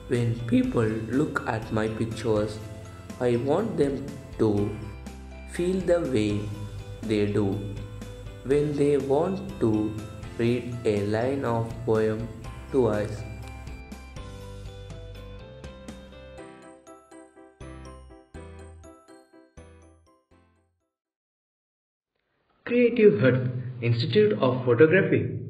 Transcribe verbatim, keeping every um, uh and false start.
When people look at my pictures, I want them to feel the way they do when they want to read a line of poem to us. Creative Hut Institute of Photography.